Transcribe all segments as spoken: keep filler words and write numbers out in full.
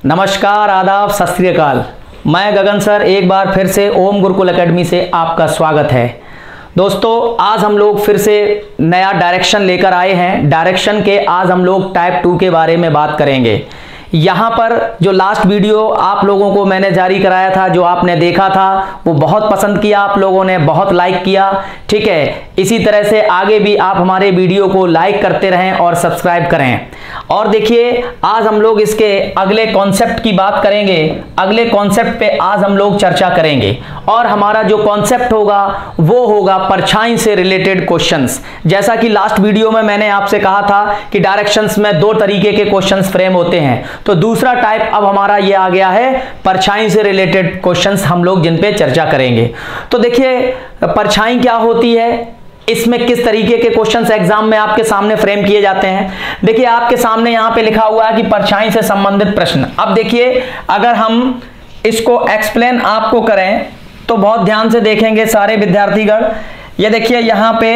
नमस्कार, आदाब, सत श्री अकाल। मैं गगन सर एक बार फिर से ओम गुरुकुल एकेडमी से आपका स्वागत है। दोस्तों, आज हम लोग फिर से नया डायरेक्शन लेकर आए हैं। डायरेक्शन के आज हम लोग टाइप टू के बारे में बात करेंगे। यहाँ पर जो लास्ट वीडियो आप लोगों को मैंने जारी कराया था, जो आपने देखा था, वो बहुत पसंद किया आप लोगों ने, बहुत लाइक किया। ठीक है, इसी तरह से आगे भी आप हमारे वीडियो को लाइक करते रहें और सब्सक्राइब करें। और देखिए, आज हम लोग इसके अगले कॉन्सेप्ट की बात करेंगे। अगले कॉन्सेप्ट पे आज हम लोग चर्चा करेंगे और हमारा जो कॉन्सेप्ट होगा वो होगा परछाई से रिलेटेड क्वेश्चंस। जैसा कि लास्ट वीडियो में मैंने आपसे कहा था कि डायरेक्शंस में दो तरीके के क्वेश्चंस फ्रेम होते हैं, तो दूसरा टाइप अब हमारा ये आ गया है, परछाई से रिलेटेड क्वेश्चंस हम लोग जिन पे चर्चा करेंगे। तो देखिए, परछाई क्या होती है, इसमें किस तरीके के क्वेश्चंस एग्जाम में आपके सामने फ्रेम किए जाते हैं। देखिए, आपके सामने यहां पे लिखा हुआ है कि परछाई से संबंधित प्रश्न। अब देखिए, अगर हम इसको एक्सप्लेन आपको करें तो बहुत ध्यान से देखेंगे सारे विद्यार्थीगण। ये देखिए, यहां पे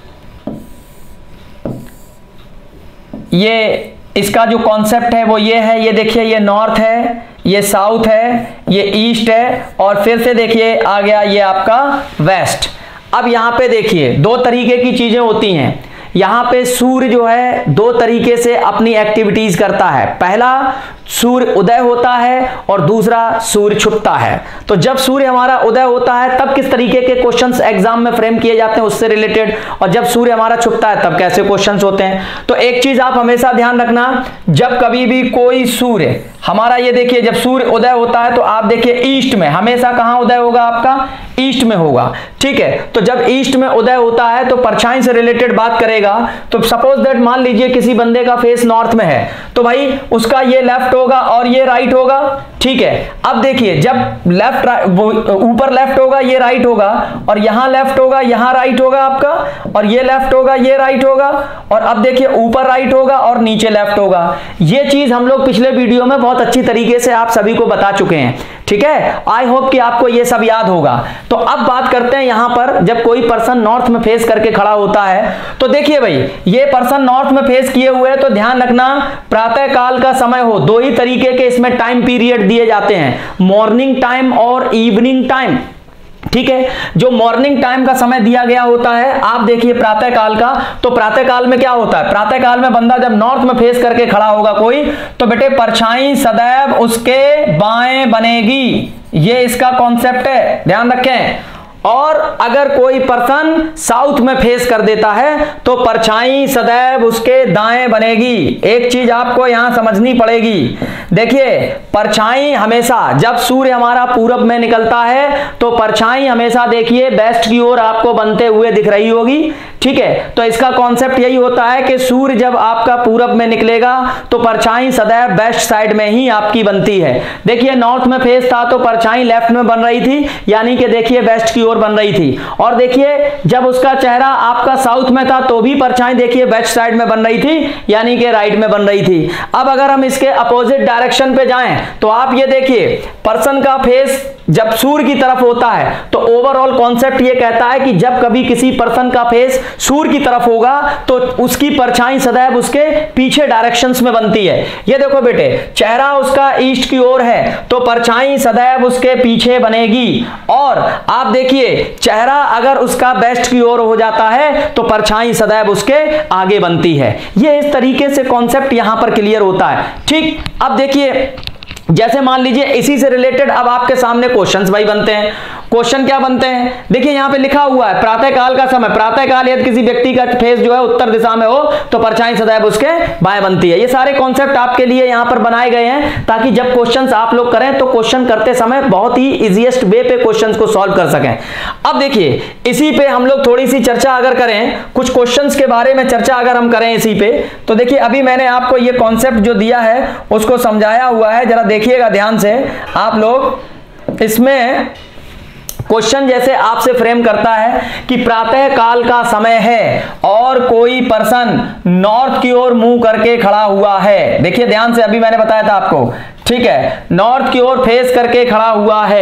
ये इसका जो कॉन्सेप्ट है वो ये है। ये देखिए, ये नॉर्थ है, ये साउथ है, ये ईस्ट है, और फिर से देखिए आ गया ये आपका वेस्ट। अब यहाँ पे देखिए, दो तरीके की चीजें होती हैं। यहाँ पे सूर्य जो है दो तरीके से अपनी एक्टिविटीज करता है। पहला, सूर्य उदय होता है और दूसरा सूर्य छुपता है। तो जब सूर्य हमारा उदय होता है तब किस तरीके के क्वेश्चंस एग्जाम में फ्रेम किए जाते हैं उससे रिलेटेड, और जब सूर्य हमारा छुपता है तब कैसे क्वेश्चंस होते हैं। तो एक चीज आप हमेशा ध्यान रखना, जब कभी भी कोई सूर्य हमारा, ये देखिए, जब सूर्य उदय होता है तो आप देखिए ईस्ट में, हमेशा कहां उदय होगा आपका, ईस्ट में होगा। ठीक है, तो जब ईस्ट में उदय होता है तो परछाई से रिलेटेड बात करेगा। तो सपोज दैट, मान लीजिए किसी बंदे का फेस नॉर्थ में है, तो भाई उसका ये लेफ्ट होगा और ये राइट होगा। ठीक है, अब देखिए, जब लेफ्ट ऊपर लेफ्ट होगा, ये राइट होगा, और यहां लेफ्ट होगा, यहां राइट होगा आपका, और ये लेफ्ट होगा, ये राइट होगा, और अब देखिए ऊपर राइट होगा और नीचे लेफ्ट होगा। ये चीज हम लोग पिछले वीडियो में बहुत अच्छी तरीके से आप सभी को बता चुके हैं। ठीक है, आई होप कि आपको ये सब याद होगा। तो अब बात करते हैं यहां पर, जब कोई पर्सन नॉर्थ में फेस करके खड़ा होता है, तो देखिए भाई, ये पर्सन नॉर्थ में फेस किए हुए है, तो ध्यान रखना प्रातः काल का समय हो। दो ही तरीके के इसमें टाइम पीरियड दिए जाते हैं, मॉर्निंग टाइम और इवनिंग टाइम। ठीक है, जो मॉर्निंग टाइम का समय दिया गया होता है, आप देखिए प्रातः काल का, तो प्रातः काल में क्या होता है, प्रातः काल में बंदा जब नॉर्थ में फेस करके खड़ा होगा कोई, तो बेटे परछाई सदैव उसके बाएं बनेगी। ये इसका कॉन्सेप्ट है, ध्यान रखें। और अगर कोई पर्सन साउथ में फेस कर देता है तो परछाई सदैव उसके दाएं बनेगी। एक चीज आपको यहां समझनी पड़ेगी। देखिए, परछाई हमेशा, जब सूर्य हमारा पूरब में निकलता है तो परछाई हमेशा देखिए वेस्ट की ओर आपको बनते हुए दिख रही होगी। ठीक है, तो इसका कॉन्सेप्ट यही होता है कि सूर्य जब आपका पूरब में निकलेगा तो परछाई सदैव वेस्ट साइड में ही आपकी बनती है। देखिए, नॉर्थ में फेस था तो परछाई लेफ्ट में बन रही थी, यानी कि देखिए वेस्ट की ओर बन रही थी। और देखिए, जब उसका चेहरा आपका साउथ में था तो भी परछाई देखिए वेस्ट साइड में बन रही थी, यानी कि राइट में बन रही थी। अब अगर हम इसके अपोजिट डायरेक्शन पे जाएं तो आप ये देखिए, पर्सन का फेस जब सूर्य की तरफ होता है तो ओवरऑल कॉन्सेप्ट ये कहता है कि जब कभी किसी पर्सन का फेस सूर्य की तरफ होगा तो उसकी परछाई सदैव उसके पीछे डायरेक्शंस में बनती है। ये देखो बेटे, चेहरा उसका ईस्ट की ओर है तो परछाई सदैव उसके पीछे बनेगी, और आप देखिए चेहरा अगर उसका वेस्ट की ओर हो जाता है तो परछाई सदैव उसके आगे बनती है। ये इस तरीके से कॉन्सेप्ट यहां पर क्लियर होता है। ठीक, अब देखिए, जैसे मान लीजिए इसी से रिलेटेड अब आपके सामने क्वेश्चंस भाई बनते हैं। क्वेश्चन क्या बनते हैं, देखिए यहां पे लिखा हुआ है प्रातः काल का समय। प्रातः काल यदि किसी व्यक्ति का फेस जो है उत्तर दिशा में हो तो परछाई सदैव उसके बाएं बनती है। ये सारे कॉन्सेप्ट आपके लिए यहां पर बनाए गए हैं ताकि जब क्वेश्चंस आप लोग करें तो क्वेश्चन करते समय बहुत ही इजीएस्ट वे पे क्वेश्चंस को सॉल्व कर सकें। अब देखिए, इसी पे हम लोग थोड़ी सी चर्चा अगर करें, कुछ क्वेश्चंस के बारे में चर्चा अगर हम करें इसी पे, तो देखिए अभी मैंने आपको ये कॉन्सेप्ट जो दिया है उसको समझाया हुआ है, जरा देखिएगा ध्यान से आप लोग। इसमें क्वेश्चन जैसे आपसे फ्रेम करता है कि प्रातः काल का समय है और कोई पर्सन नॉर्थ की ओर मुंह करके खड़ा हुआ है। देखिए ध्यान से, अभी मैंने बताया था आपको। ठीक है, नॉर्थ की ओर फेस करके खड़ा हुआ है।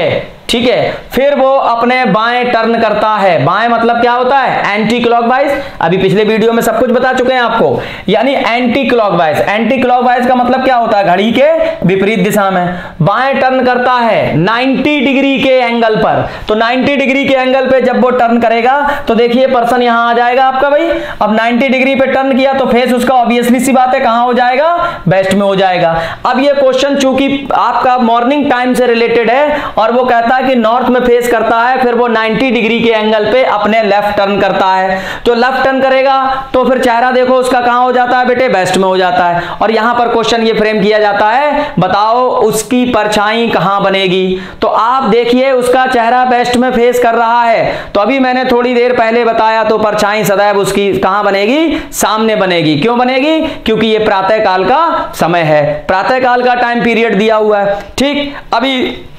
ठीक है, फिर वो अपने बाएं टर्न करता है। बाएं मतलब क्या होता है? Anti clockwise. अभी पिछले वीडियो में सब कुछ बता चुके हैं आपको, यानी एंटी क्लॉकवाइज। एंटी क्लॉकवाइज का मतलब क्या होता है? घड़ी के विपरीत दिशा में बाएं टर्न करता है नब्बे डिग्री के एंगल पर। तो नब्बे डिग्री के एंगल पे जब वो टर्न करेगा तो देखिए पर्सन यहां आ जाएगा आपका भाई। अब नब्बे डिग्री पे टर्न किया तो फेस उसका ऑब्वियसली सी बात है कहां हो जाएगा? वेस्ट में हो जाएगा। अब ये क्वेश्चन चूंकि आपका मॉर्निंग टाइम से रिलेटेड है और वो कहता है कि नॉर्थ में फेस करता है, फिर वो नब्बे डिग्री के एंगल पे अपने लेफ्ट टर्न करता है। तो लेफ्ट टर्न करेगा तो फिर चेहरा देखो उसका कहां हो जाता है बेटे? वेस्ट में हो जाता है। और यहां पर क्वेश्चन ये फ्रेम किया जाता है, बताओ उसकी परछाई कहां बनेगी? तो आप देखिए उसका चेहरा वेस्ट में फेस कर रहा है, तो अभी मैंने थोड़ी देर पहले बताया, तो परछाई सदैव उसकी कहां बनेगी? सामने बनेगी। क्यों बनेगी? क्योंकि ये प्रातः काल का समय है, प्रातः काल का टाइम पीरियड दिया हुआ है। ठीक, अभी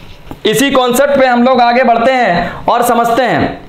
इसी कॉन्सेप्ट पे हम लोग आगे बढ़ते हैं और समझते हैं।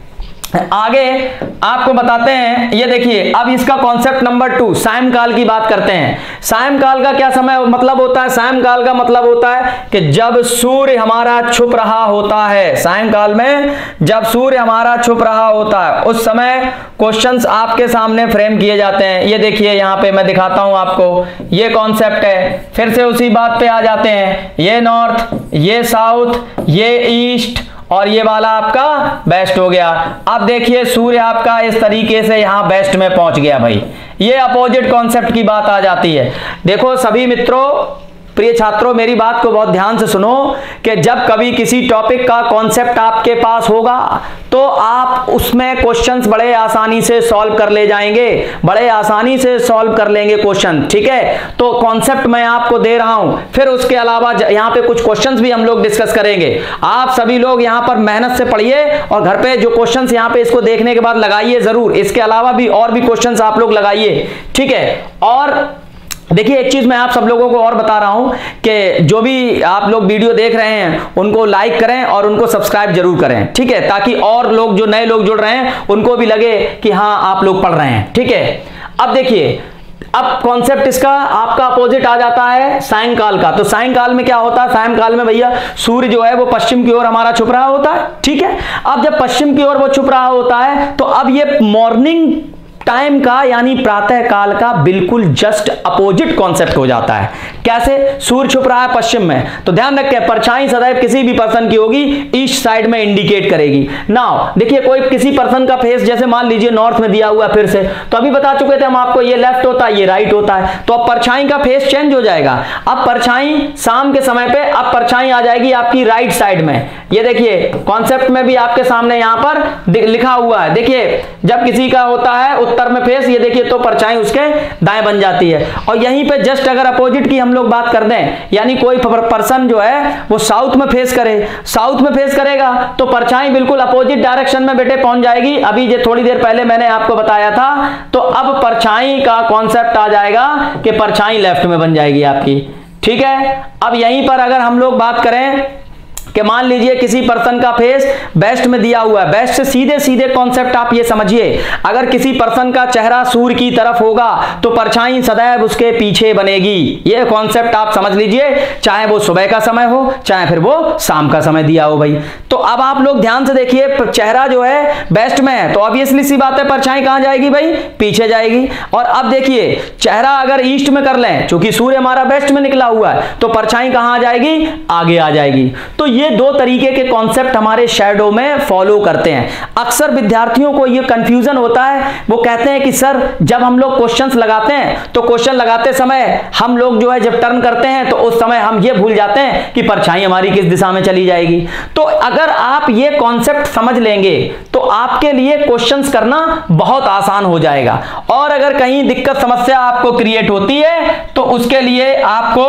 आगे आपको बताते हैं, ये देखिए अब इसका कॉन्सेप्ट नंबर टू, सायंकाल की बात करते हैं। सायंकाल का क्या समय मतलब होता है? सायंकाल का मतलब होता है कि जब सूर्य हमारा छुप रहा होता है। सायंकाल में जब सूर्य हमारा छुप रहा होता है उस समय क्वेश्चंस आपके सामने फ्रेम किए जाते हैं। ये देखिए यहाँ पे मैं दिखाता हूं आपको, ये कॉन्सेप्ट है। फिर से उसी बात पे आ जाते हैं, ये नॉर्थ, ये साउथ, ये ईस्ट और ये वाला आपका वेस्ट हो गया। अब देखिए सूर्य आपका इस तरीके से यहां वेस्ट में पहुंच गया भाई। ये अपोजिट कॉन्सेप्ट की बात आ जाती है। देखो सभी मित्रों, प्रिय छात्रों, मेरी बात को बहुत ध्यान से सुनो कि जब कभी किसी टॉपिक का कॉन्सेप्ट आपके पास होगा तो आप उसमें क्वेश्चंस बड़े आसानी से सॉल्व कर ले जाएंगे, बड़े आसानी से सॉल्व कर लेंगे क्वेश्चन। ठीक है, तो कॉन्सेप्ट मैं आपको दे रहा हूं, फिर उसके अलावा यहाँ पे कुछ क्वेश्चंस भी हम लोग डिस्कस करेंगे। आप सभी लोग यहाँ पर मेहनत से पढ़िए और घर पे जो क्वेश्चंस यहाँ पे इसको देखने के बाद लगाइए जरूर। इसके अलावा भी और भी क्वेश्चंस आप लोग लगाइए। ठीक है, और देखिए एक चीज मैं आप सब लोगों को और बता रहा हूं कि जो भी आप लोग वीडियो देख रहे हैं उनको लाइक करें और उनको सब्सक्राइब जरूर करें। ठीक है, ताकि और लोग जो नए लोग जुड़ रहे हैं उनको भी लगे कि हाँ आप लोग पढ़ रहे हैं। ठीक है, अब देखिए अब कॉन्सेप्ट इसका आपका अपोजिट आ जाता है सायंकाल का। तो सायंकाल में क्या होता है? सायंकाल में भैया सूर्य जो है वो पश्चिम की ओर हमारा छुप रहा होता है। ठीक है, अब जब पश्चिम की ओर वो छुप रहा होता है तो अब ये मॉर्निंग टाइम का यानी प्रातः काल का बिल्कुल जस्ट अपोजिट कॉन्सेप्ट हो जाता है। कैसे? सूर्य छुप रहा है पश्चिम में, तो ध्यान रखें परछाई सदैव किसी भी पर्सन की होगी ईस्ट साइड में इंडिकेट करेगी। नाउ देखिए कोई किसी पर्सन का फेस जैसे मान लीजिए नॉर्थ में दिया हुआ है, फिर से तो अभी बता चुके थे हम आपको, ये लेफ्ट होता है, ये राइट होता है। तो अब परछाई का फेस चेंज हो जाएगा। अब परछाई शाम के समय पे अब परछाई आ जाएगी आपकी राइट साइड में। ये देखिए कॉन्सेप्ट में भी आपके सामने यहां पर लिखा हुआ है। देखिए जब किसी का होता है उत्तर में फेस, ये देखिए तो परछाई उसके दाएं बन जाती है। और यहीं पे जस्ट अगर अपोजिट की हम लोग बात कर दें, यानी कोई पर्सन जो है वो साउथ में फेस करे, साउथ में फेस करेगा तो परछाई बिल्कुल अपोजिट डायरेक्शन में बेटे पहुंच जाएगी। अभी जो थोड़ी देर पहले मैंने आपको बताया था, तो अब परछाई का कॉन्सेप्ट आ जाएगा कि परछाई लेफ्ट में बन जाएगी आपकी। ठीक है, अब यहीं पर अगर हम लोग बात करें कि मान लीजिए किसी पर्सन का फेस वेस्ट में दिया हुआ है, वेस्ट से सीधे सीधे कॉन्सेप्ट आप ये समझिए, अगर किसी पर्सन का चेहरा सूर्य की तरफ होगा तो परछाई सदैव उसके पीछे बनेगी। ये कॉन्सेप्ट आप समझ लीजिए, चाहे वो सुबह का समय हो चाहे फिर वो शाम का समय दिया हो भाई। तो अब आप लोग ध्यान से देखिए, चेहरा जो है वेस्ट में है तो ऑब्वियसली सी बात है परछाई कहां जाएगी भाई? पीछे जाएगी। और अब देखिए चेहरा अगर ईस्ट में कर लें, क्योंकि सूर्य हमारा वेस्ट में निकला हुआ है, तो परछाई कहां आ जाएगी? आगे आ जाएगी। तो ये दो तरीके के कॉन्सेप्ट हमारे शैडो में फॉलो करते हैं। अक्सर विद्यार्थियों को ये कंफ्यूजन होता है, वो कहते हैं कि सर जब हम लोग क्वेश्चंस लगाते हैं तो क्वेश्चन लगाते समय हम लोग जो है जब टर्न करते हैं तो उस समय हम ये भूल जाते हैं कि परछाई हमारी किस दिशा में चली जाएगी। तो अगर आप ये कॉन्सेप्ट समझ लेंगे तो आपके लिए क्वेश्चंस करना बहुत आसान हो जाएगा। और अगर कहीं दिक्कत समस्या आपको क्रिएट होती है तो उसके लिए आपको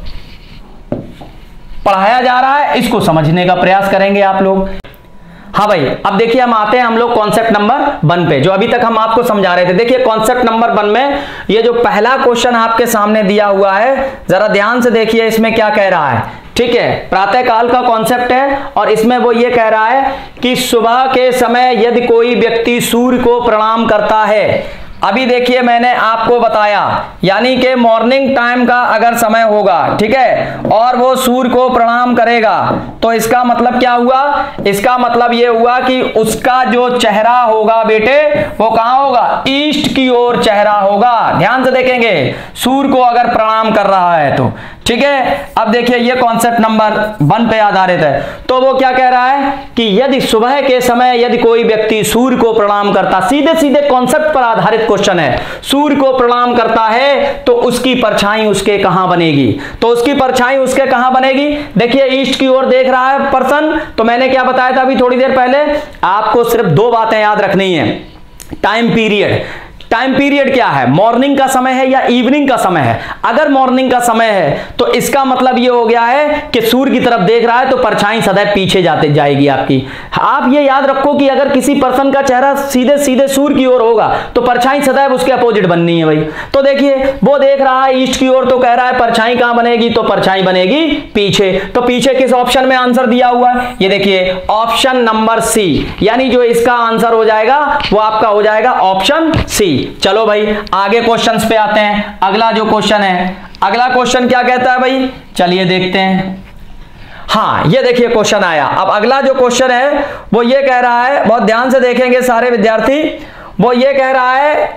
पढ़ाया जा रहा है, इसको समझने का प्रयास करेंगे आप लोग। हाँ भाई, अब देखिए हम आते हैं हम लोग कॉन्सेप्ट नंबर वन पे, जो अभी तक हम आपको समझा रहे थे। देखिए कॉन्सेप्ट नंबर वन में ये जो पहला क्वेश्चन आपके सामने दिया हुआ है, जरा ध्यान से देखिए इसमें क्या कह रहा है। ठीक है, प्रातः काल का कॉन्सेप्ट है और इसमें वो ये कह रहा है कि सुबह के समय यदि कोई व्यक्ति सूर्य को प्रणाम करता है अभी देखिए मैंने आपको बताया, यानी कि मॉर्निंग टाइम का अगर समय होगा, ठीक है, और वो सूर्य को प्रणाम करेगा, तो इसका मतलब क्या हुआ? इसका मतलब ये हुआ कि उसका जो चेहरा होगा बेटे वो कहां होगा? ईस्ट की ओर चेहरा होगा। ध्यान से देखेंगे, सूर्य को अगर प्रणाम कर रहा है तो, ठीक है। अब देखिए ये कॉन्सेप्ट नंबर वन पे आधारित है। तो वो क्या कह रहा है कि यदि सुबह के समय यदि कोई व्यक्ति सूर्य को प्रणाम करता, सीधे सीधे कॉन्सेप्ट पर आधारित क्वेश्चन है, सूर्य को प्रणाम करता है तो उसकी परछाई उसके कहां बनेगी? तो उसकी परछाई उसके कहां बनेगी? देखिए ईस्ट की ओर देख रहा है पर्सन, तो मैंने क्या बताया था अभी थोड़ी देर पहले, आपको सिर्फ दो बातें याद रखनी है। टाइम पीरियड, टाइम पीरियड क्या है? मॉर्निंग का समय है या इवनिंग का समय है? अगर मॉर्निंग का समय है तो इसका मतलब ये हो गया है कि सूर्य की तरफ देख रहा है तो परछाई सदैव पीछे जाते जाएगी आपकी। आप ये याद रखो कि अगर किसी पर्सन का चेहरा सीधे सीधे सूर्य की ओर होगा तो परछाई सदैव उसके अपोजिट बननी है भाई। तो देखिए वो देख रहा है ईस्ट की ओर, तो कह रहा है परछाई कहां बनेगी? तो परछाई बनेगी पीछे। तो पीछे किस ऑप्शन में आंसर दिया हुआ है? ये देखिए ऑप्शन नंबर सी, यानी जो इसका आंसर हो जाएगा वो आपका हो जाएगा ऑप्शन सी। चलो भाई आगे क्वेश्चंस पे आते हैं। अगला जो क्वेश्चन है, अगला क्वेश्चन क्या कहता है भाई? चलिए देखते हैं। हाँ ये देखिए क्वेश्चन आया। अब अगला जो क्वेश्चन है वो ये कह रहा है, बहुत ध्यान से देखेंगे सारे विद्यार्थी, वो ये कह रहा है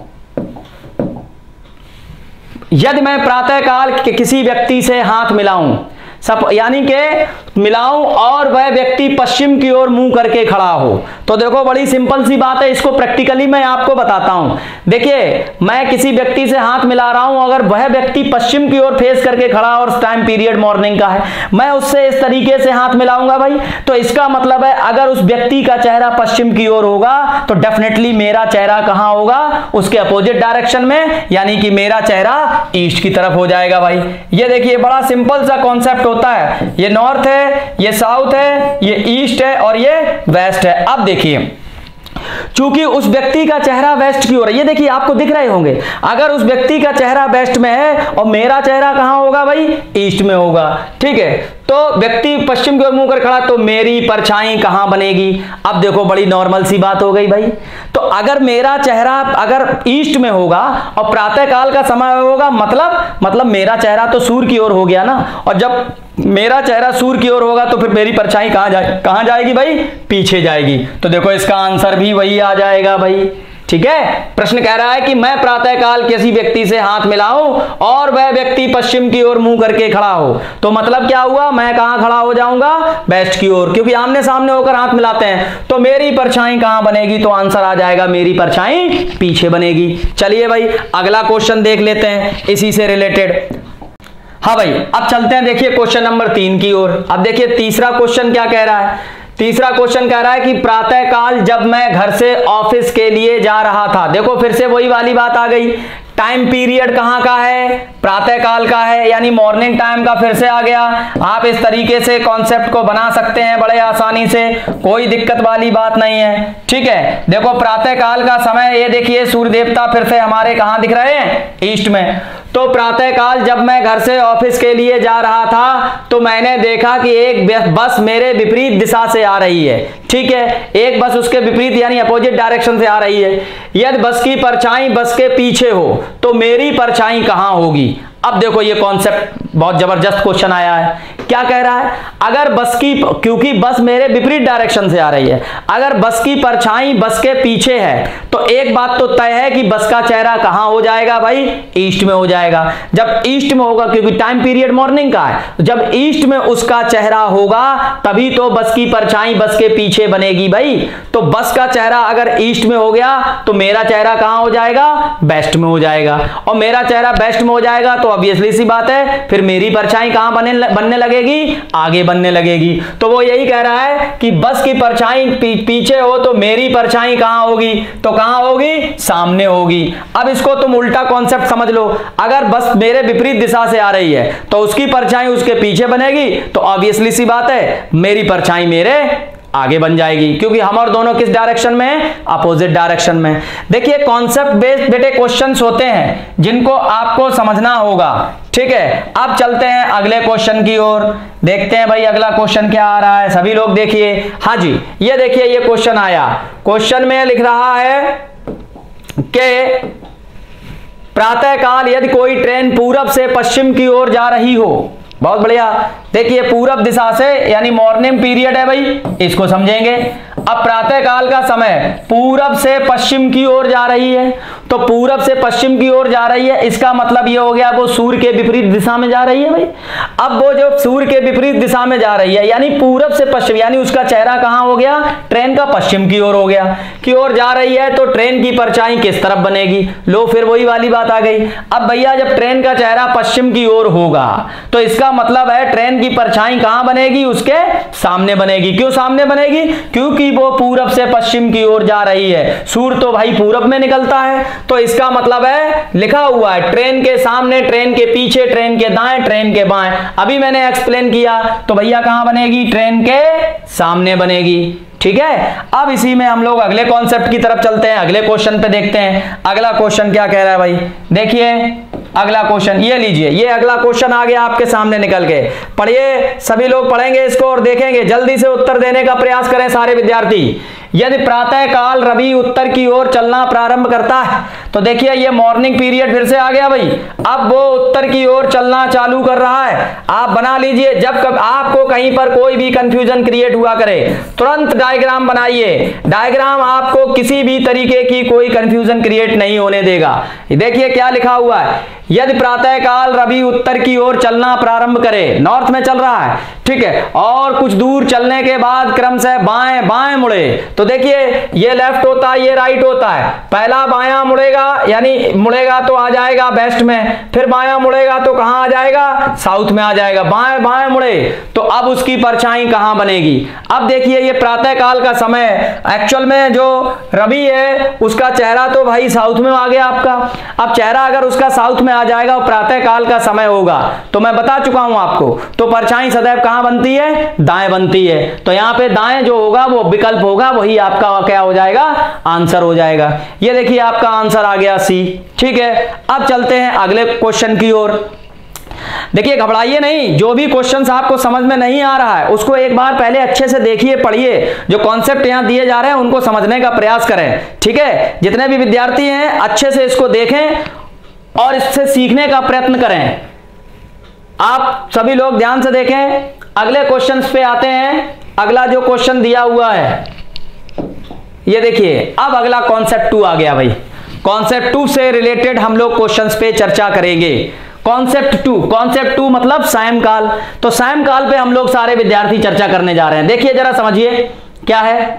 यदि मैं प्रातःकाल के किसी व्यक्ति से हाथ मिलाऊं, सब यानी कि मिलाऊं और वह व्यक्ति पश्चिम की ओर मुंह करके खड़ा हो, तो देखो बड़ी सिंपल सी बात है, इसको प्रैक्टिकली मैं आपको बताता हूं। देखिए मैं किसी व्यक्ति से हाथ मिला रहा हूं, अगर वह व्यक्ति पश्चिम की ओर फेस करके खड़ा और टाइम पीरियड मॉर्निंग का है, मैं उससे इस तरीके से हाथ मिलाऊंगा भाई, तो इसका मतलब है अगर उस व्यक्ति का चेहरा पश्चिम की ओर होगा तो डेफिनेटली मेरा चेहरा कहां होगा? उसके अपोजिट डायरेक्शन में, यानी कि मेरा चेहरा ईस्ट की तरफ हो जाएगा भाई। ये देखिए बड़ा सिंपल सा कॉन्सेप्ट होता है, ये नॉर्थ है, ये साउथ है, ये ईस्ट है और ये वेस्ट है। अब देखिए चूंकि उस व्यक्ति का चेहरा वेस्ट की ओर है, ये देखिए आपको दिख रहे होंगे, अगर उस व्यक्ति का चेहरा वेस्ट में है और मेरा चेहरा कहां होगा भाई? ईस्ट में होगा, ठीक है। तो व्यक्ति पश्चिम की ओर मुंह कर खड़ा, तो मेरी परछाई कहां बनेगी? अब देखो बड़ी नॉर्मल सी बात हो गई भाई। तो अगर मेरा चेहरा अगर ईस्ट में होगा और प्रातःकाल का समय होगा, मतलब मतलब मेरा चेहरा तो सूर्य की ओर हो गया ना, और जब मेरा चेहरा सूर्य की ओर होगा तो फिर मेरी परछाई कहां जाए कहां जाएगी भाई? पीछे जाएगी। तो देखो इसका आंसर भी वही आ जाएगा भाई, ठीक है। प्रश्न कह रहा है कि मैं प्रातःकाल किसी व्यक्ति से हाथ मिलाऊं और वह व्यक्ति पश्चिम की ओर मुंह करके खड़ा हो, तो मतलब क्या हुआ? मैं कहां खड़ा हो जाऊंगा? वेस्ट की ओर, क्योंकि आमने सामने होकर हाथ मिलाते हैं। तो मेरी परछाई कहां बनेगी? तो आंसर आ जाएगा मेरी परछाई पीछे बनेगी। चलिए भाई अगला क्वेश्चन देख लेते हैं इसी से रिलेटेड। हाँ भाई अब चलते हैं देखिए क्वेश्चन नंबर तीन की ओर। अब देखिए तीसरा क्वेश्चन क्या कह रहा है? तीसरा क्वेश्चन कह रहा है कि प्रातःकाल जब मैं घर से ऑफिस के लिए जा रहा था, देखो फिर से वही वाली बात आ गई, टाइम पीरियड कहां का है? प्रातःकाल का है, यानी मॉर्निंग टाइम का फिर से आ गया। आप इस तरीके से कॉन्सेप्ट को बना सकते हैं बड़े आसानी से, कोई दिक्कत वाली बात नहीं है, ठीक है। देखो प्रातःकाल का समय, ये देखिए सूर्य देवता फिर से हमारे कहां दिख रहे हैं? ईस्ट में। तो प्रातःकाल जब मैं घर से ऑफिस के लिए जा रहा था तो मैंने देखा कि एक बस मेरे विपरीत दिशा से आ रही है, ठीक है। एक बस उसके विपरीत यानी अपोजिट डायरेक्शन से आ रही है। यदि बस की परछाई बस के पीछे हो तो मेरी परछाई कहां होगी? अब देखो ये कॉन्सेप्ट बहुत जबरदस्त क्वेश्चन आया है। क्या कह रहा है? अगर बस की, क्योंकि बस मेरे विपरीत डायरेक्शन से आ रही है, अगर बस की परछाई बस के पीछे है तो एक बात तो तय है कि बस का चेहरा कहां हो जाएगा भाई? ईस्ट में हो जाएगा। जब ईस्ट में होगा, क्योंकि टाइम पीरियड मॉर्निंग का है, जब ईस्ट में उसका चेहरा होगा तभी तो बस की परछाई बस के पीछे बनेगी भाई। तो बस का चेहरा अगर ईस्ट में हो गया तो मेरा चेहरा कहां हो जाएगा? वेस्ट में हो जाएगा। और मेरा चेहरा वेस्ट में हो जाएगा तो ऑब्वियसली सी बात है फिर मेरी परछाई कहां बने बनने लगेगी? आगे बनने लगेगी। तो वो यही कह रहा है कि बस की परछाई पी, पीछे हो तो मेरी परछाई कहां होगी? तो कहां होगी? सामने होगी। अब इसको तुम उल्टा कॉन्सेप्ट समझ लो, अगर बस मेरे विपरीत दिशा से आ रही है तो उसकी परछाई उसके पीछे बनेगी, तो ऑब्वियसली सी बात है मेरी परछाई मेरे आगे बन जाएगी, क्योंकि हम और दोनों किस डायरेक्शन में हैं? अपोजिट डायरेक्शन में। देखिए कॉन्सेप्ट बेस्ड बेटे क्वेश्चंस होते हैं जिनको आपको समझना होगा, ठीक है। अब चलते हैं अगले क्वेश्चन की ओर, देखते हैं भाई अगला क्वेश्चन क्या आ रहा है। सभी लोग देखिए, हाँ जी ये देखिए ये क्वेश्चन आया। क्वेश्चन में लिख रहा है कि प्रातःकाल यदि कोई ट्रेन पूरब से पश्चिम की ओर जा रही हो, बहुत बढ़िया, देखिए पूरब दिशा से यानी मॉर्निंग पीरियड है भाई, इसको समझेंगे। अब प्रातःकाल का समय पूरब से पश्चिम की ओर जा रही है, तो पूरब से पश्चिम की ओर जा रही है, इसका मतलब ये हो गया वो सूर्य के विपरीत दिशा में जा रही है भाई। अब वो जो सूर्य के विपरीत दिशा में जा रही है यानी पूरब से पश्चिम, यानी उसका चेहरा कहां हो गया, ट्रेन का पश्चिम की ओर हो गया, की ओर जा रही है, तो ट्रेन की परछाई किस तरफ बनेगी, लो फिर वही वाली बात आ गई। अब भैया जब ट्रेन का चेहरा पश्चिम की ओर होगा तो इसका मतलब है ट्रेन की परछाई कहां बनेगी, उसके सामने बनेगी। क्यों सामने बनेगी, क्योंकि वो पूरब से पश्चिम की ओर जा रही है, सूर्य तो भाई पूरब में निकलता है, तो इसका मतलब है लिखा हुआ है ट्रेन के सामने, ट्रेन के पीछे, ट्रेन के दाएं, ट्रेन के बाएं। अभी मैंने एक्सप्लेन किया, तो भैया कहां बनेगी, ट्रेन के सामने बनेगी। ठीक है, अब इसी में हम लोग अगले कॉन्सेप्ट की तरफ चलते हैं, अगले क्वेश्चन पे देखते हैं। अगला क्वेश्चन क्या कह रहा है भाई, देखिए अगला क्वेश्चन ये लीजिए, ये अगला क्वेश्चन आ गया आपके सामने निकल के, पढ़िए, सभी लोग पढ़ेंगे इसको और देखेंगे, जल्दी से उत्तर देने का प्रयास करें सारे विद्यार्थी। यदि प्रातः काल रवि उत्तर की ओर चलना प्रारंभ करता है, तो देखिए ये मॉर्निंग पीरियड फिर से आ गया भाई, अब वो उत्तर की ओर चलना चालू कर रहा है। आप बना लीजिए, जब कब आपको कहीं पर कोई भी कंफ्यूजन क्रिएट हुआ करे तुरंत डायग्राम बनाइए, डायग्राम आपको किसी भी तरीके की कोई कंफ्यूजन क्रिएट नहीं होने देगा। देखिए क्या लिखा हुआ है, यदि प्रातः काल रवि उत्तर की ओर चलना प्रारंभ करे, नॉर्थ में चल रहा है, ठीक है, और कुछ दूर चलने के बाद क्रमशः बाएं बाएं मुड़े, तो देखिए ये लेफ्ट होता है, ये राइट होता है, पहला बायां मुड़ेगा यानी मुड़ेगा तो आ जाएगा वेस्ट में, फिर बायां मुड़ेगा तो कहां आ जाएगा, साउथ में आ जाएगा, बाएं बाएं मुड़े तो अब उसकी परछाई कहां बनेगी। अब देखिए ये प्रातः काल का समय, एक्चुअल में जो रवि है उसका चेहरा तो भाई साउथ में आ गया आपका, अब चेहरा अगर उसका साउथ में आ जाएगा और प्रातः काल का समय होगा, तो मैं बता चुका हूं आपको, तो परछाई सदैव कहां बनती है, दाएं बनती है, तो यहां पे दाएं जो होगा वो विकल्प होगा, वही आपका क्या हो जाएगा, आंसर हो जाएगा। ये देखिए आपका आंसर आ गया सी। ठीक है, अब चलते हैं अगले क्वेश्चन की ओर। देखिए घबराइए नहीं, जो भी क्वेश्चंस आपको समझ में नहीं आ रहा है उसको एक बार पहले अच्छे से देखिए, पढ़िए, जो कॉन्सेप्ट यहां दिए जा रहे हैं उनको समझने का प्रयास करें। ठीक है, जितने भी विद्यार्थी हैं अच्छे से इसको देखें और इससे सीखने का प्रयत्न करें। आप सभी लोग ध्यान से देखें, अगले क्वेश्चंस पे आते हैं। अगला जो क्वेश्चन दिया हुआ है ये देखिए, अब अगला कॉन्सेप्ट टू आ गया भाई, कॉन्सेप्ट टू से रिलेटेड हम लोग क्वेश्चंस पे चर्चा करेंगे। कॉन्सेप्ट टू, कॉन्सेप्ट टू मतलब सायंकाल, तो सायंकाल पे हम लोग सारे विद्यार्थी चर्चा करने जा रहे हैं। देखिए जरा समझिए क्या है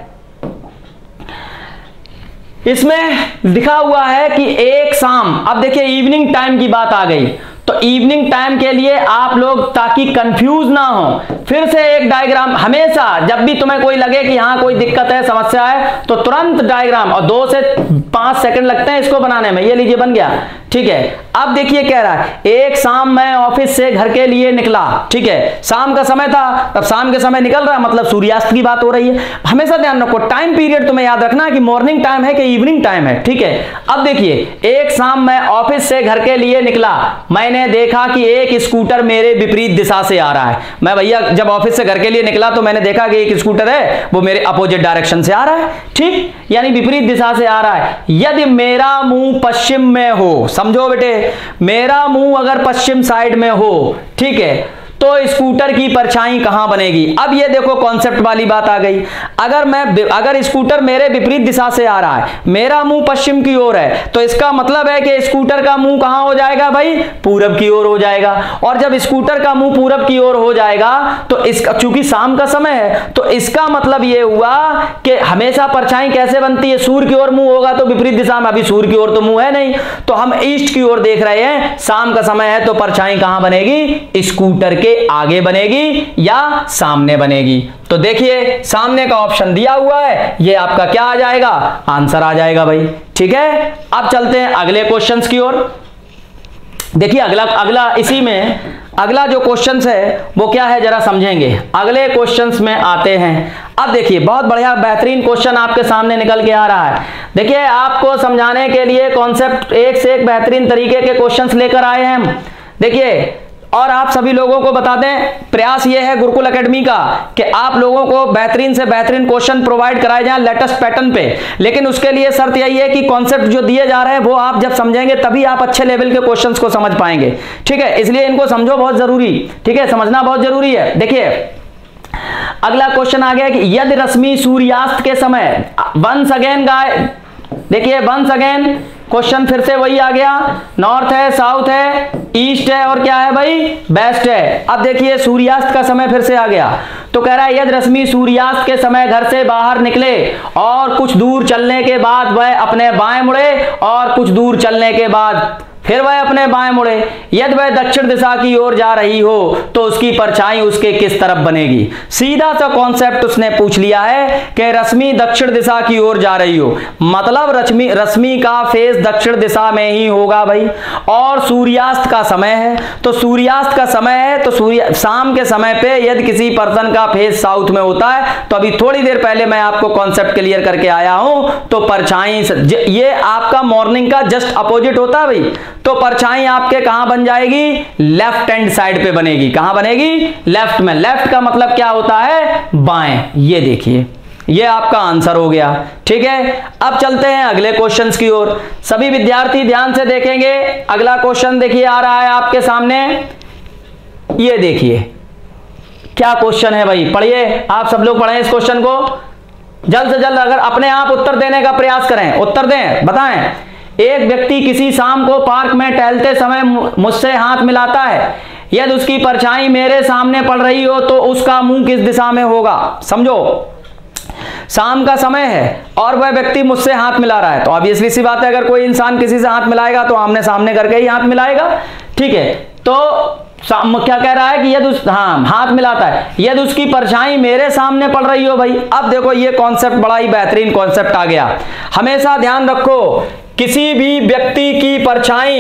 इसमें लिखा हुआ है कि एक शाम, अब देखिए इवनिंग टाइम की बात आ गई, तो इवनिंग टाइम के लिए आप लोग, ताकि कंफ्यूज ना हो, फिर से एक डायग्राम, हमेशा जब भी तुम्हें कोई लगे कि यहां कोई दिक्कत है, समस्या है, तो तुरंत डायग्राम, और दो से पांच सेकंड लगते हैं इसको बनाने में। ये लीजिए बन गया। ठीक है, अब देखिए कह रहा है एक शाम मैं ऑफिस से घर के लिए निकला। ठीक है, शाम का समय था, अब शाम के समय निकल रहा है मतलब सूर्यास्त की बात हो रही है। हमेशा ध्यान रखो, टाइम पीरियड तुम्हें याद रखना कि मॉर्निंग टाइम है कि इवनिंग टाइम है। ठीक है, अब देखिए एक शाम मैं ऑफिस से घर के लिए निकला, मैंने देखा कि एक स्कूटर मेरे विपरीत दिशा से आ रहा है। मैं भैया जब ऑफिस से घर के लिए निकला तो मैंने देखा कि एक स्कूटर है वो मेरे अपोजिट डायरेक्शन से आ रहा है, ठीक, यानी विपरीत दिशा से आ रहा है। यदि मेरा मुंह पश्चिम में हो, समझो बेटे, मेरा मुंह अगर पश्चिम साइड में हो, ठीक है, तो स्कूटर की परछाई कहां बनेगी। अब ये देखो कॉन्सेप्ट वाली बात आ गई, अगर मैं अगर स्कूटर मेरे विपरीत दिशा से आ रहा है, मेरा मुंह पश्चिम की ओर है, तो इसका मतलब है कि स्कूटर का मुंह कहां हो जाएगा भाई, पूरब की ओर हो जाएगा। और जब स्कूटर का मुंह पूरब की ओर हो जाएगा तो इसका, चूंकि शाम का समय है, तो इसका मतलब ये हुआ कि हमेशा परछाई कैसे बनती है, सूर्य की ओर मुंह होगा तो विपरीत दिशा में, अभी सूर्य की ओर तो मुंह है नहीं, तो हम ईस्ट की ओर देख रहे हैं, शाम का समय है, तो परछाई कहां बनेगी, स्कूटर के आगे बनेगी या सामने बनेगी। तो देखिए सामने का ऑप्शन दिया हुआ है, ये आपका क्या आ जाएगा, आंसर आ जाएगा भाई। ठीक है, अब चलते हैं अगले क्वेश्चंस की ओर। देखिए अगला अगला इसी में अगला जो क्वेश्चंस है वो क्या है जरा समझेंगे। अगले क्वेश्चंस में आते हैं। अब देखिए बहुत बढ़िया बेहतरीन क्वेश्चन आपके सामने निकल के आ रहा है। देखिए आपको समझाने के लिए कॉन्सेप्ट एक से एक बेहतरीन तरीके के क्वेश्चंस लेकर आए हैं हम। देखिए और आप सभी लोगों को बता दें, प्रयास ये है गुरुकुल एकेडमी का कि आप लोगों को बेहतरीन से बेहतरीन क्वेश्चन प्रोवाइड कराए जाएं लेटेस्ट पैटर्न पे, लेकिन उसके लिए शर्त यही है कि कॉन्सेप्ट जो दिए जा रहे हैं वो आप जब समझेंगे तभी आप अच्छे लेवल के क्वेश्चंस को समझ पाएंगे। ठीक है, इसलिए इनको समझो, बहुत जरूरी, ठीक है, समझना बहुत जरूरी है। देखिए अगला क्वेश्चन आ गया कि यदि रश्मि सूर्यास्त के समय, वंस अगेन गाय, देखिए वंस अगेन क्वेश्चन फिर से वही आ गया, नॉर्थ है, साउथ है, ईस्ट है और क्या है भाई, वेस्ट है। अब देखिए सूर्यास्त का समय फिर से आ गया, तो कह रहा है यदि रश्मि सूर्यास्त के समय घर से बाहर निकले और कुछ दूर चलने के बाद वह अपने बाएं मुड़े और कुछ दूर चलने के बाद फिर वह अपने बाएं मुड़े, यदि वह दक्षिण दिशा की ओर जा रही हो तो उसकी परछाई उसके किस तरफ बनेगी। सीधा सा कॉन्सेप्ट उसने पूछ लिया है कि रश्मि दक्षिण दिशा की ओर जा रही हो, मतलब रश्मि रश्मि का फेस दक्षिण दिशा में ही होगा भाई, और सूर्यास्त का समय है, तो सूर्यास्त का समय है तो सूर्य शाम के समय पे यदि किसी पर्सन का फेस साउथ में होता है, तो अभी थोड़ी देर पहले मैं आपको कॉन्सेप्ट क्लियर करके आया हूं, तो परछाई ये आपका मॉर्निंग का जस्ट अपोजिट होता है भाई, तो परछाई आपके कहां बन जाएगी, लेफ्ट हैंड साइड पे बनेगी। कहां बनेगी, लेफ्ट में। लेफ्ट का मतलब क्या होता है, बाएं। ये देखिए ये आपका आंसर हो गया। ठीक है, अब चलते हैं अगले क्वेश्चंस की ओर। सभी विद्यार्थी ध्यान से देखेंगे। अगला क्वेश्चन देखिए आ रहा है आपके सामने, ये देखिए क्या क्वेश्चन है भाई, पढ़िए, आप सब लोग पढ़ें इस क्वेश्चन को जल्द से जल्द, अगर अपने आप उत्तर देने का प्रयास करें, उत्तर दें, बताएं। एक व्यक्ति किसी शाम को पार्क में टहलते समय मुझसे हाथ मिलाता है, यदि उसकी परछाई मेरे सामने पड़ रही हो तो उसका मुंह किस दिशा में होगा। समझो, शाम का समय है और वह व्यक्ति मुझसे हाथ मिला रहा है, तो ऑब्वियसली सी बात है अगर कोई इंसान किसी से हाथ मिलाएगा तो आमने सामने करके ही हाथ मिलाएगा। ठीक है, तो क्या कह रहा है कि यदि उस हाँ हाथ मिलाता है, यदि उसकी परछाई मेरे सामने पड़ रही हो भाई। अब देखो ये कॉन्सेप्ट बड़ा ही बेहतरीन कॉन्सेप्ट आ गया। हमेशा ध्यान रखो, किसी भी व्यक्ति की परछाई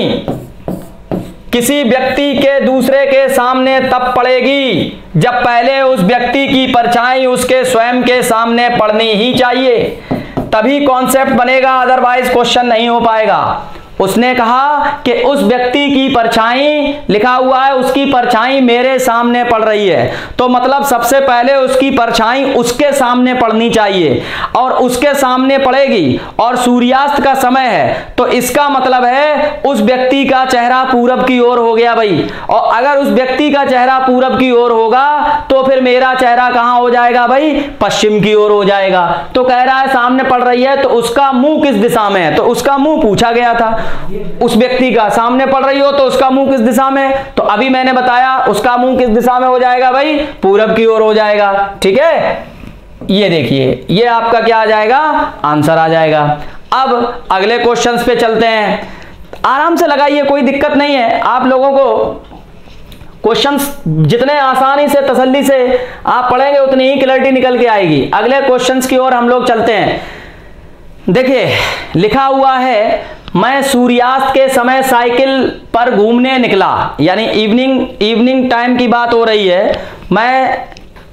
किसी व्यक्ति के दूसरे के सामने तब पड़ेगी जब पहले उस व्यक्ति की परछाई उसके स्वयं के सामने पड़नी ही चाहिए, तभी कॉन्सेप्ट बनेगा, अदरवाइज क्वेश्चन नहीं हो पाएगा। उसने कहा कि उस व्यक्ति की परछाई, लिखा हुआ है उसकी परछाई मेरे सामने पड़ रही है, तो मतलब सबसे पहले उसकी परछाई उसके सामने पड़नी चाहिए और उसके सामने पड़ेगी और सूर्यास्त का समय है, तो इसका मतलब है उस व्यक्ति का चेहरा पूरब की ओर हो गया भाई। और अगर उस व्यक्ति का चेहरा पूरब की ओर होगा तो फिर मेरा चेहरा कहां हो जाएगा भाई, पश्चिम की ओर हो जाएगा। तो कह रहा है सामने पड़ रही है तो उसका मुंह किस दिशा में है, तो उसका मुंह पूछा गया था उस व्यक्ति का, सामने पड़ रही हो तो उसका मुंह किस दिशा में, तो अभी मैंने बताया उसका मुंह किस दिशा में हो जाएगा भाई, पूरब की ओर हो जाएगा। ठीक है, ये देखिए ये आपका क्या आ जाएगा, आंसर आ जाएगा। अब अगले क्वेश्चंस पे चलते हैं, आराम से लगाइए, कोई दिक्कत नहीं है। आप लोगों को क्वेश्चंस जितने आसानी से तसल्ली से आप पढ़ेंगे उतनी ही क्लैरिटी निकल के आएगी। अगले क्वेश्चंस की ओर हम लोग चलते हैं। देखिए लिखा हुआ है, मैं सूर्यास्त के समय साइकिल पर घूमने निकला, यानी इवनिंग इवनिंग टाइम की बात हो रही है। मैं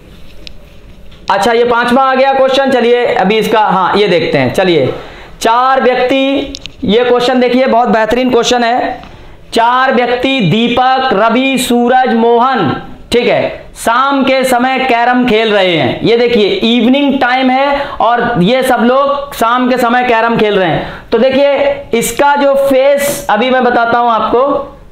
अच्छा ये पांचवा आ गया क्वेश्चन, चलिए अभी इसका हाँ ये देखते हैं। चलिए, चार व्यक्ति, ये क्वेश्चन देखिए बहुत बेहतरीन क्वेश्चन है। चार व्यक्ति दीपक, रवि, सूरज, मोहन, ठीक है, शाम के समय कैरम खेल रहे हैं। ये देखिए इवनिंग टाइम है और ये सब लोग शाम के समय कैरम खेल रहे हैं। तो देखिए इसका जो फेस अभी मैं बताता हूं आपको,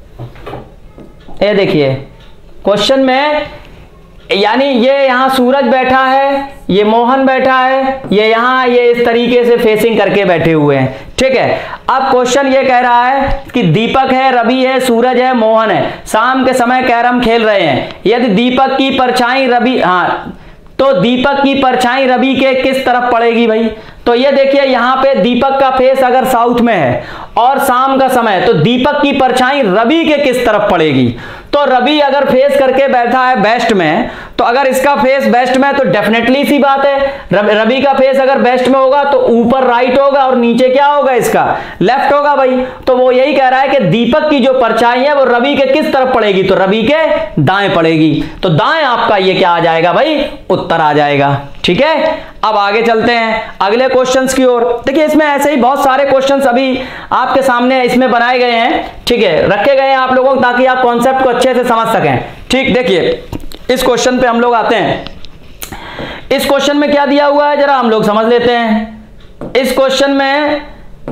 ये देखिए क्वेश्चन में, यानी ये यहां सूरज बैठा है, ये मोहन बैठा है, ये यहां ये इस तरीके से फेसिंग करके बैठे हुए हैं। ठीक है, अब क्वेश्चन ये कह रहा है कि दीपक है, रवि है, सूरज है, मोहन है, शाम के समय कैरम खेल रहे हैं। यदि दीपक की परछाई रवि, हाँ तो दीपक की परछाई रवि के किस तरफ पड़ेगी भाई। तो ये देखिए यहां पे दीपक का फेस अगर साउथ में है और शाम का समय, तो दीपक की परछाई रवि के किस तरफ पड़ेगी। तो रवि अगर फेस करके बैठा है वेस्ट में, तो अगर इसका फेस वेस्ट में तो डेफिनेटली सी बात है रवि का फेस अगर वेस्ट में होगा तो ऊपर राइट होगा और नीचे क्या होगा, इसका लेफ्ट होगा भाई। तो वो यही कह रहा है कि दीपक की जो परछाई है वो रवि के किस तरफ पड़ेगी, तो रवि के दाएं पड़ेगी। तो दाएं आपका ये क्या आ जाएगा भाई, उत्तर आ जाएगा। ठीक है, अब आगे चलते हैं अगले क्वेश्चंस की ओर। देखिए इसमें ऐसे ही बहुत सारे क्वेश्चंस अभी आपके सामने इसमें बनाए गए हैं, ठीक है, रखे गए हैं आप लोगों को ताकि आप कॉन्सेप्ट को अच्छे से समझ सकें। ठीक, देखिए इस क्वेश्चन पे हम लोग आते हैं। इस क्वेश्चन में क्या दिया हुआ है जरा हम लोग समझ लेते हैं। इस क्वेश्चन में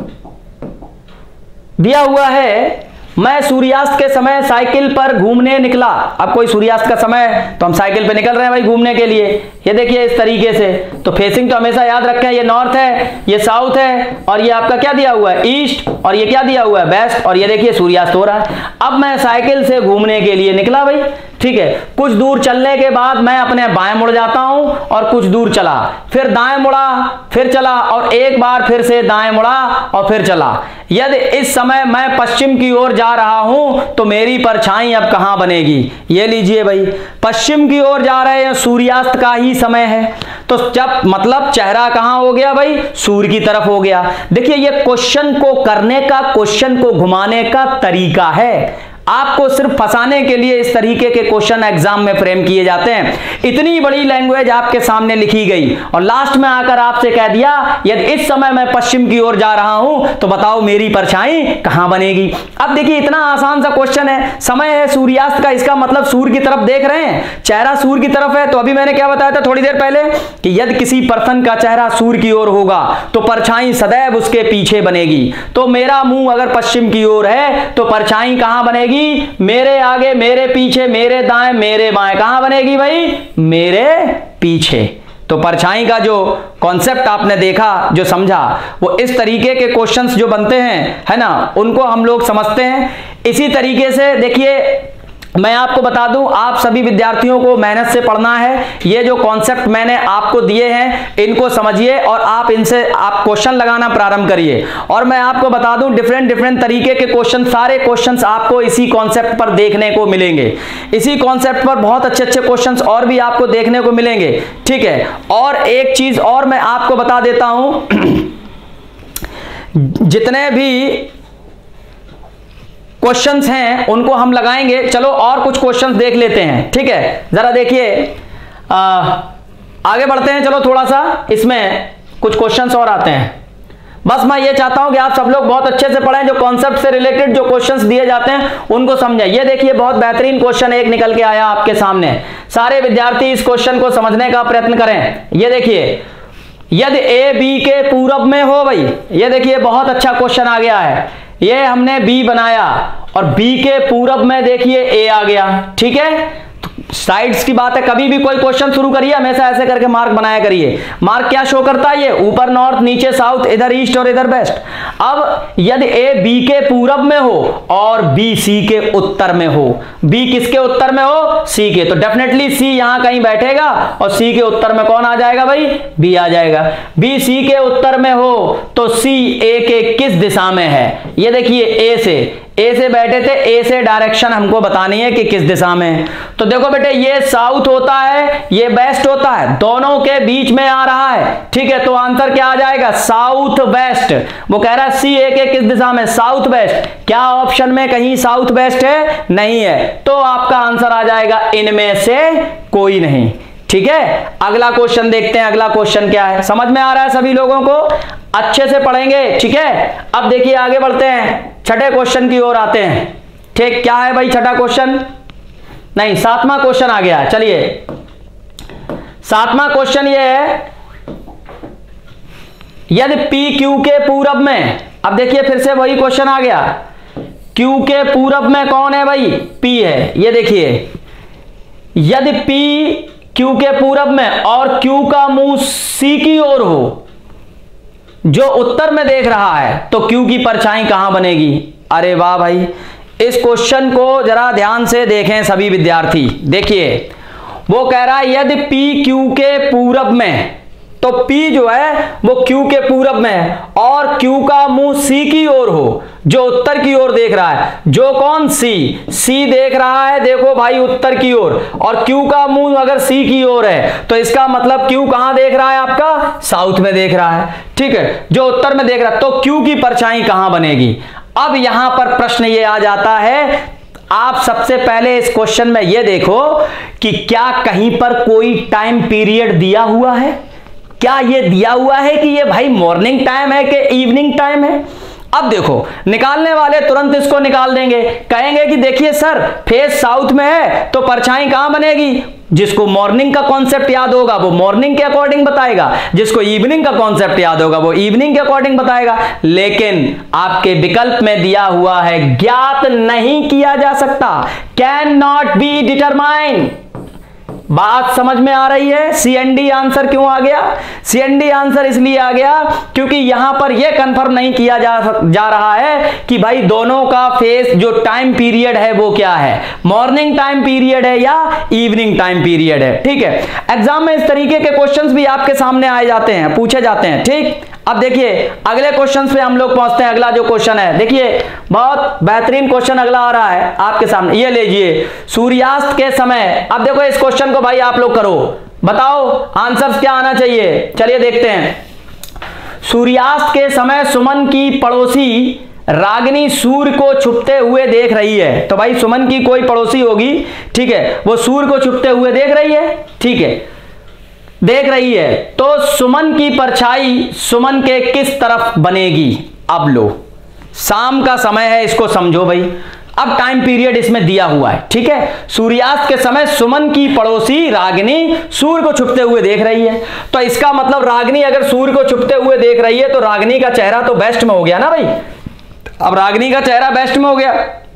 दिया हुआ है, मैं सूर्यास्त के समय साइकिल पर घूमने निकला। अब कोई सूर्यास्त का समय तो हम साइकिल पे निकल रहे हैं भाई घूमने के लिए। ये देखिए इस तरीके से, तो फेसिंग तो हमेशा याद रखें, ये नॉर्थ है, ये साउथ है, और ये आपका क्या दिया हुआ है ईस्ट, और ये क्या दिया हुआ है वेस्ट, और ये देखिए सूर्यास्त हो रहा है। अब मैं साइकिल से घूमने के लिए निकला भाई, ठीक है। कुछ दूर चलने के बाद मैं अपने बाएं मुड़ जाता हूं और कुछ दूर चला, फिर दाएं मुड़ा, फिर चला, और एक बार फिर से दाएं मुड़ा और फिर चला। यदि इस समय मैं पश्चिम की ओर जा रहा हूं तो मेरी परछाई अब कहां बनेगी? ये लीजिए भाई, पश्चिम की ओर जा रहे हैं, सूर्यास्त का ही समय है, तो जब मतलब चेहरा कहां हो गया भाई? सूर्य की तरफ हो गया। देखिए ये क्वेश्चन को करने का, क्वेश्चन को घुमाने का तरीका है। आपको सिर्फ फंसाने के लिए इस तरीके के क्वेश्चन एग्जाम में फ्रेम किए जाते हैं। इतनी बड़ी लैंग्वेज आपके सामने लिखी गई और लास्ट में आकर आपसे कह दिया यदि इस समय मैं पश्चिम की ओर जा रहा हूं तो बताओ मेरी परछाई कहां बनेगी। अब देखिए इतना आसान सा क्वेश्चन है, समय है सूर्यास्त का, इसका मतलब सूर्य की तरफ देख रहे हैं, चेहरा सूर्य की तरफ है। तो अभी मैंने क्या बताया था थोड़ी देर पहले कि यदि किसी पर्सन का चेहरा सूर्य की ओर होगा तो परछाई सदैव उसके पीछे बनेगी। तो मेरा मुंह अगर पश्चिम की ओर है तो परछाई कहां बनेगी? मेरे आगे, मेरे पीछे, मेरे दाएं, मेरे बाएं। कहां बनेगी भाई? मेरे पीछे। तो परछाई का जो कॉन्सेप्ट आपने देखा, जो समझा, वो इस तरीके के क्वेश्चंस जो बनते हैं है ना, उनको हम लोग समझते हैं। इसी तरीके से देखिए मैं आपको बता दूं, आप सभी विद्यार्थियों को मेहनत से पढ़ना है। ये जो कॉन्सेप्ट मैंने आपको दिए हैं इनको समझिए और आप इनसे आप क्वेश्चन लगाना प्रारंभ करिए। और मैं आपको बता दूं डिफरेंट डिफरेंट तरीके के क्वेश्चन, सारे क्वेश्चंस आपको इसी कॉन्सेप्ट पर देखने को मिलेंगे। इसी कॉन्सेप्ट पर बहुत अच्छे अच्छे क्वेश्चंस और भी आपको देखने को मिलेंगे, ठीक है। और एक चीज और मैं आपको बता देता हूं, जितने भी क्वेश्चंस हैं उनको हम लगाएंगे। चलो और कुछ क्वेश्चंस देख लेते हैं, ठीक है। जरा देखिए आगे बढ़ते हैं, चलो थोड़ा सा इसमें कुछ क्वेश्चंस और आते हैं। बस मैं ये चाहता हूं कि आप सब लोग बहुत अच्छे से पढ़ें, जो कॉन्सेप्ट से रिलेटेड जो क्वेश्चंस दिए जाते हैं उनको समझें। ये देखिए बहुत बेहतरीन क्वेश्चन एक निकल के आया आपके सामने, सारे विद्यार्थी इस क्वेश्चन को समझने का प्रयत्न करें। ये देखिए, यदि ए बी के पूरब में हो, भाई ये देखिए बहुत अच्छा क्वेश्चन आ गया है। ये हमने बी बनाया और बी के पूरब में देखिए ए आ गया, ठीक है। साइड्स की बात है, कभी भी कोई क्वेश्चन शुरू करिए हमेशा ऐसे करके मार्क बनाया करिए। मार्क क्या शो करता है? ये ऊपर नॉर्थ, नीचे साउथ, इधर ईस्ट और इधर वेस्ट। अब यदि ए बी के पूरब में हो और बी सी के उत्तर में हो, बी किसके उत्तर में हो? सी के, तो डेफिनेटली सी यहां कहीं बैठेगा और सी के उत्तर में कौन आ जाएगा भाई? बी आ जाएगा। बी सी के उत्तर में हो तो सी ए के किस दिशा में है? ये देखिए ए से ए से बैठे थे, ए से डायरेक्शन हमको बतानी है कि किस दिशा में। तो देखो बेटे ये साउथ होता है, ये वेस्ट होता है, दोनों के बीच में आ रहा है, ठीक है। तो आंसर क्या आ जाएगा? South west. वो कह रहा है सी ए के किस दिशा में? South west. क्या ऑप्शन में कहीं साउथ वेस्ट है? नहीं है, तो आपका आंसर आ जाएगा इनमें से कोई नहीं, ठीक है। अगला क्वेश्चन देखते हैं, अगला क्वेश्चन क्या है, समझ में आ रहा है सभी लोगों को? अच्छे से पढ़ेंगे, ठीक है। अब देखिए आगे बढ़ते हैं, छठे क्वेश्चन की ओर आते हैं, ठीक। क्या है भाई छठा क्वेश्चन? नहीं, सातवां क्वेश्चन आ गया। चलिए सातवां क्वेश्चन ये है, यदि पी क्यू के पूरब में, अब देखिए फिर से वही क्वेश्चन आ गया, क्यू के पूरब में कौन है भाई? पी है। ये देखिए यदि पी क्यू के पूरब में और क्यू का मुंह सी की ओर हो, जो उत्तर में देख रहा है, तो क्यू की परछाई कहां बनेगी? अरे वाह भाई, इस क्वेश्चन को जरा ध्यान से देखें सभी विद्यार्थी। देखिए वो कह रहा है यदि पी क्यू के पूरब में, तो P जो है वो Q के पूरब में है और Q का मुंह C की ओर हो, जो उत्तर की ओर देख रहा है। जो कौन? C। C देख रहा है, देखो भाई उत्तर की ओर, और Q का मुंह अगर C की ओर है तो इसका मतलब Q कहां देख रहा है? आपका साउथ में देख रहा है, ठीक है, जो उत्तर में देख रहा है। तो Q की परछाई कहां बनेगी? अब यहां पर प्रश्न ये आ जाता है, आप सबसे पहले इस क्वेश्चन में ये देखो कि क्या कहीं पर कोई टाइम पीरियड दिया हुआ है? क्या ये दिया हुआ है कि ये भाई मॉर्निंग टाइम है कि इवनिंग टाइम है? अब देखो, निकालने वाले तुरंत इसको निकाल देंगे, कहेंगे कि देखिए सर फेस साउथ में है तो परछाई कहां बनेगी? जिसको मॉर्निंग का कॉन्सेप्ट याद होगा वो मॉर्निंग के अकॉर्डिंग बताएगा, जिसको इवनिंग का कॉन्सेप्ट याद होगा वो इवनिंग के अकॉर्डिंग बताएगा। लेकिन आपके विकल्प में दिया हुआ है ज्ञात नहीं किया जा सकता, कैन नॉट बी डिटरमाइन। बात समझ में आ रही है? सी एन डी आंसर क्यों आ गया? सी एन डी आंसर इसलिए आ गया क्योंकि यहां पर यह कंफर्म नहीं किया जा, जा रहा है कि भाई दोनों का फेस जो टाइम पीरियड है वो क्या है, मॉर्निंग टाइम पीरियड है या इवनिंग टाइम पीरियड है। ठीक है, एग्जाम में इस तरीके के क्वेश्चंस भी आपके सामने आए जाते हैं, पूछे जाते हैं। ठीक, अब देखिए अगले क्वेश्चन पे हम लोग पहुंचते हैं। अगला जो क्वेश्चन है, देखिए बहुत बेहतरीन क्वेश्चन अगला आ रहा है आपके सामने, ये लीजिए। सूर्यास्त के समय, अब देखो इस क्वेश्चन को भाई आप लोग करो, बताओ आंसर्स क्या आना चाहिए। चलिए देखते हैं। सूर्यास्त के समय सुमन की पड़ोसी रागिनी सूर्य को छुपते हुए देख रही है। तो भाई सुमन की कोई पड़ोसी होगी, ठीक है, वो सूर्य को छुपते हुए देख रही है, ठीक है, देख रही है। तो सुमन की परछाई सुमन के किस तरफ बनेगी? अब लो, शाम का समय है, इसको समझो भाई। अब टाइम पीरियड इसमें दिया हुआ है, ठीक है। सूर्यास्त के समय सुमन की पड़ोसी रागिनी सूर्य को छुपते हुए देख रही है। तो इसका मतलब रागिनी अगर सूर्य को छुपते हुए देख रही है तो रागिनी का चेहरा तो वेस्ट में हो गया ना भाई। अब रागिनी का चेहरा वेस्ट में हो गया,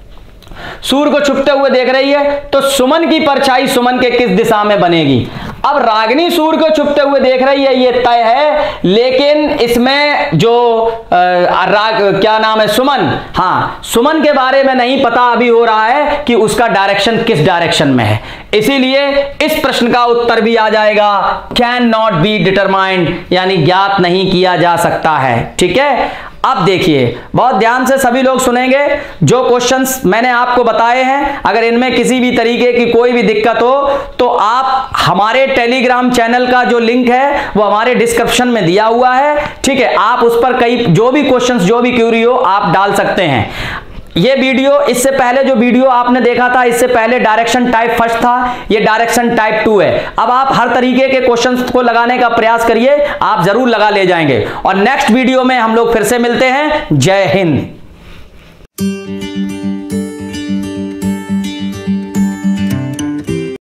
सूर्य को छुपते हुए देख रही है, तो सुमन की परछाई सुमन के किस दिशा में बनेगी? अब रागिनी सूर्य को छुपते हुए देख रही है, ये तय है, लेकिन इसमें जो आ, राग क्या नाम है, सुमन, हाँ सुमन के बारे में नहीं पता अभी हो रहा है कि उसका डायरेक्शन किस डायरेक्शन में है। इसीलिए इस प्रश्न का उत्तर भी आ जाएगा कैन नॉट बी डिटरमाइंड, यानी ज्ञात नहीं किया जा सकता है। ठीक है, अब देखिए बहुत ध्यान से सभी लोग सुनेंगे। जो क्वेश्चंस मैंने आपको बताए हैं, अगर इनमें किसी भी तरीके की कोई भी दिक्कत हो तो आप हमारे टेलीग्राम चैनल का जो लिंक है वो हमारे डिस्क्रिप्शन में दिया हुआ है, ठीक है। आप उस पर कई जो भी क्वेश्चंस, जो भी क्यूरी हो आप डाल सकते हैं। ये वीडियो, इससे पहले जो वीडियो आपने देखा था, इससे पहले डायरेक्शन टाइप फर्स्ट था, ये डायरेक्शन टाइप टू है। अब आप हर तरीके के क्वेश्चंस को लगाने का प्रयास करिए, आप जरूर लगा ले जाएंगे। और नेक्स्ट वीडियो में हम लोग फिर से मिलते हैं। जय हिंद।